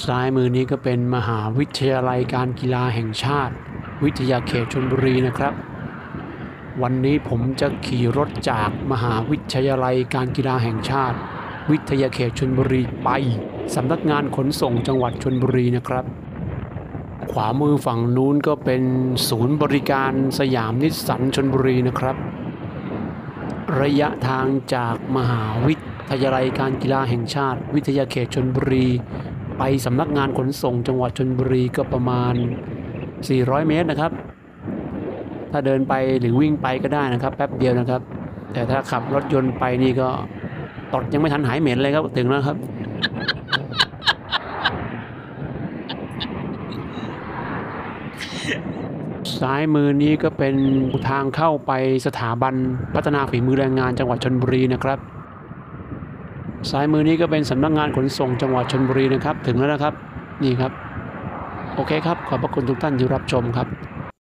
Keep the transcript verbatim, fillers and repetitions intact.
ซ้ายมือนี้ก็เป็นมหาวิทยาลัยการกีฬาแห่งชาติวิทยาเขตชลบุรีนะครับวันนี้ผมจะขี่รถจากมหาวิทยาลัยการกีฬาแห่งชาติวิทยาเขตชลบุรีไปสำนักงานขนส่งจังหวัดชลบุรีนะครับขวามือฝั่งนู้นก็เป็นศูนย์บริการสยามนิสสันชลบุรีนะครับระยะทางจากมหาวิทยาลัยการกีฬาแห่งชาติวิทยาเขตชลบุรีไปสำนักงานขนส่งจังหวัดชลบุรีก็ประมาณสี่ร้อยเมตรนะครับถ้าเดินไปหรือวิ่งไปก็ได้นะครับแป๊บเดียวนะครับแต่ถ้าขับรถยนต์ไปนี่ก็ตดยังไม่ทันหายเหม็นเลยครับถึงแล้วครับซ้ายมือนี้ก็เป็นทางเข้าไปสถาบันพัฒนาฝีมือแรงงานจังหวัดชลบุรีนะครับซ้ายมือนี้ก็เป็นสำนักงานขนส่งจังหวัดชลบุรีนะครับถึงแล้วนะครับนี่ครับโอเคครับขอบพระคุณทุกท่านที่รับชมครับ